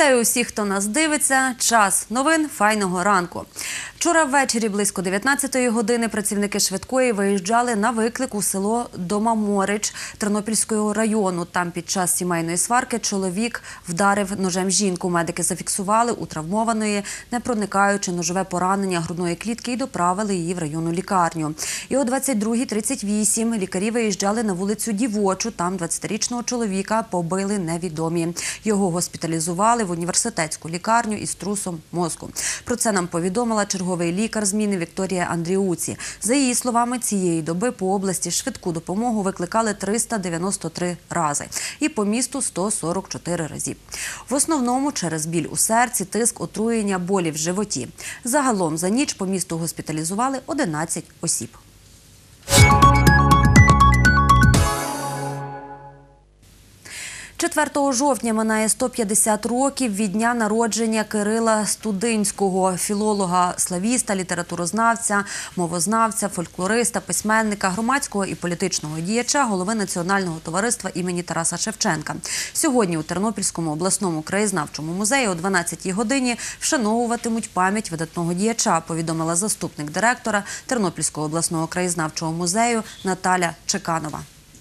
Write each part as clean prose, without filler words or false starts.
Вітаю усіх, хто нас дивиться. Час новин файного ранку. Вчора ввечері близько 19-ї години працівники швидкої виїжджали на виклик у село Домаморич Тернопільського району. Там під час сімейної сварки чоловік вдарив ножем жінку. Медики зафіксували у травмованої непроникаюче ножове поранення грудної клітки і доправили її в районну лікарню. І о 22:38 лікарі виїжджали на вулицю Дівочу. Там 20-річного чоловіка побили невідомі. Його госпіталізували в університетську лікарню із трусом мозку. Про це нам повідомила черговий лікар зміни Вікторія Андріуці. За її словами, цієї доби по області швидку допомогу викликали 393 рази і по місту 144 разів. В основному через біль у серці, тиск, отруєння, болі в животі. Загалом за ніч по місту госпіталізували 11 осіб. 4 жовтня минає 150 років від дня народження Кирила Студинського, філолога, славіста, літературознавця, мовознавця, фольклориста, письменника, громадського і політичного діяча, голови Національного товариства імені Тараса Шевченка. Сьогодні у Тернопільському обласному краєзнавчому музеї о 12-й годині вшановуватимуть пам'ять видатного діяча, повідомила заступник директора Тернопільського обласного краєзнавчого музею Наталя Чеканова.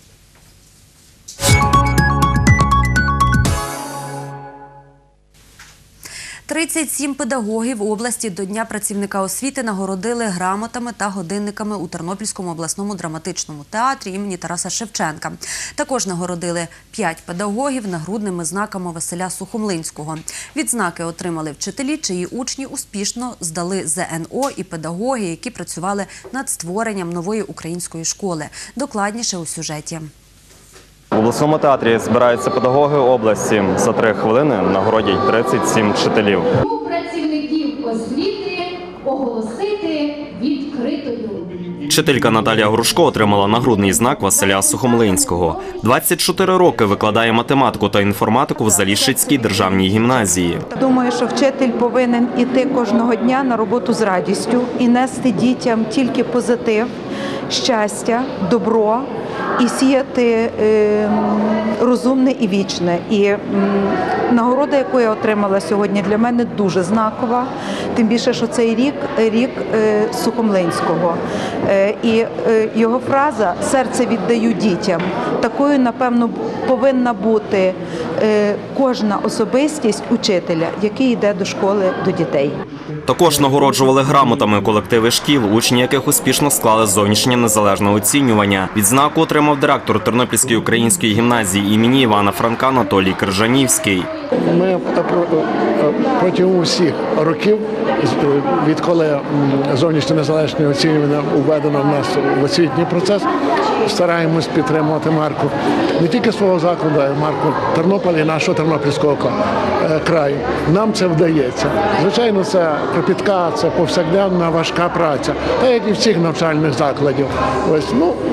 37 педагогів області до Дня працівника освіти нагородили грамотами та годинниками у Тернопільському обласному драматичному театрі імені Тараса Шевченка. Також нагородили 5 педагогів нагрудними знаками Василя Сухомлинського. Відзнаки отримали вчителі, чиї учні успішно здали ЗНО, і педагоги, які працювали над створенням нової української школи. Докладніше у сюжеті. В обласному театрі збираються педагоги області. За 3 хвилини нагородять 37 вчителів. Працівників освіти оголосити відкритою. Вчителька Наталія Грушко отримала нагрудний знак Василя Сухомлинського. 24 роки викладає математику та інформатику в Заліщицькій державній гімназії. Думаю, що вчитель повинен іти кожного дня на роботу з радістю і нести дітям тільки позитив, щастя, добро і сіяти розумне і вічне. І нагорода, яку я отримала сьогодні, для мене дуже знакова, тим більше, що цей рік Сухомлинського. І його фраза «серце віддаю дітям» такою, напевно, повинна бути кожна особистість учителя, який йде до школи, до дітей. Також нагороджували грамотами колективи шкіл, учні яких успішно склали зовнішнє незалежне оцінювання. Відзнаку отримав директор Тернопільської української гімназії імені Івана Франка Анатолій Крижанівський. Ми протягом усіх років, відколи зовнішнє незалежне оцінювання введено в нас в освітній процес, стараємось підтримувати марку не тільки свого закладу, а й марку Тернополя і нашого Тернопільського краю. Нам це вдається. Звичайно, це кропітка, це повсякденна важка праця, так як і всіх навчальних закладів. Ось,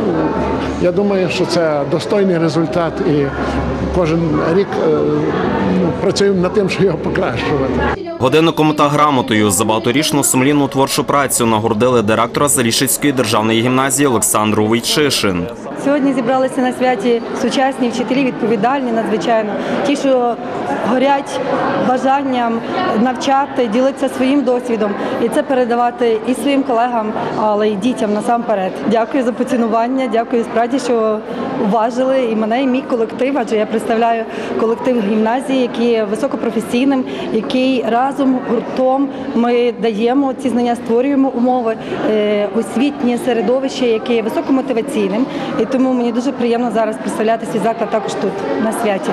я думаю, що це достойний результат, і кожен рік працюємо над тим, щоб його покращувати. Годинником та грамотою за багаторічну сумлінну творчу працю нагородили директора Заліщицької державної гімназії Олександру Войчишин. Сьогодні зібралися на святі сучасні вчителі, відповідальні надзвичайно. Ті, що горять бажанням навчати, ділитися своїм досвідом і це передавати і своїм колегам, але й дітям насамперед. Дякую за поцінування, дякую справді, що уважили і мене, і мій колектив, адже я представляю колектив гімназії, який є високопрофесійним, який разом, гуртом ми даємо ці знання, створюємо умови, освітнє середовище, яке є високомотиваційним. І тому мені дуже приємно зараз представляти свій заклад також тут, на святі.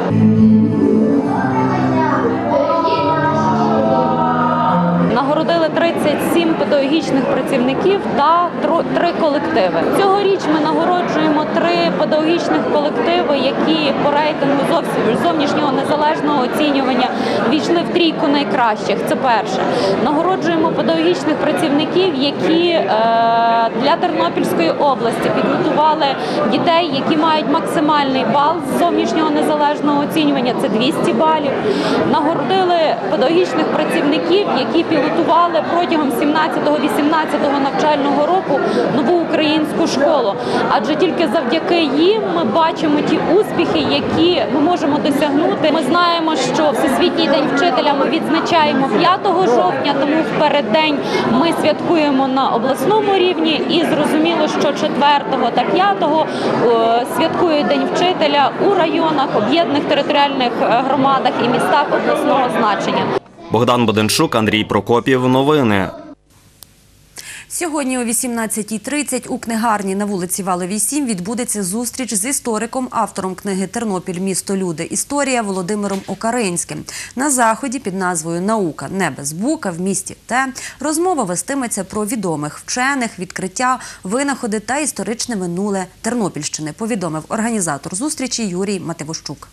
Нагородили 37 педагогічних працівників та 3 колективи. Цьогоріч ми нагороджуємо 3 педагогічних колективи, які по рейтингу зовнішнього незалежного оцінювання війшли в трійку найкращих. Це перше. Нагороджуємо педагогічних працівників, які для Тернопільської області підготували дітей, які мають максимальний бал з зовнішнього незалежного оцінювання – це 200 балів. Нагородили педагогічних працівників, які пілотували протягом 17-18 навчального року нову українську школу. Адже тільки завдяки їм ми бачимо ті успіхи, які ми можемо досягнути. Ми знаємо, що Всесвітній день вчителя ми відзначаємо 5 жовтня, тому в переддень ми святкуємо на обласному рівні і зрозуміло, що 4 та 5 святкують День вчителя у районах, об'єднаних територіальних громадах і містах обласного значення. Богдан Боденчук, Андрій Прокопів. Новини. Сьогодні о 18:30 у книгарні на вулиці Валовій, 7 відбудеться зустріч з істориком, автором книги «Тернопіль. Місто. Люди. Історія» Володимиром Окаринським. На заході під назвою «Наука не без бука в місті Те» розмова вестиметься про відомих вчених, відкриття, винаходи та історичне минуле Тернопільщини, повідомив організатор зустрічі Юрій Мативощук.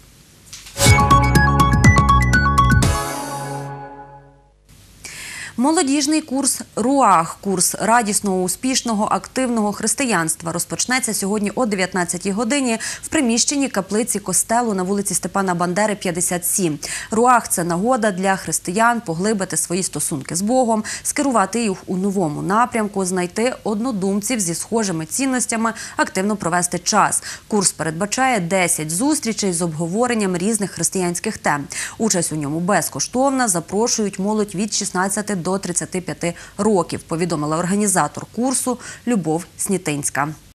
Молодіжний курс «Руах» – курс радісного, успішного, активного християнства розпочнеться сьогодні о 19-й годині в приміщенні каплиці костелу на вулиці Степана Бандери, 57. «Руах» – це нагода для християн поглибити свої стосунки з Богом, скерувати їх у новому напрямку, знайти однодумців зі схожими цінностями, активно провести час. Курс передбачає 10 зустрічей з обговоренням різних християнських тем. Участь у ньому безкоштовна, запрошують молодь від 16 до 35 років, повідомила організатор курсу Любов Снітинська.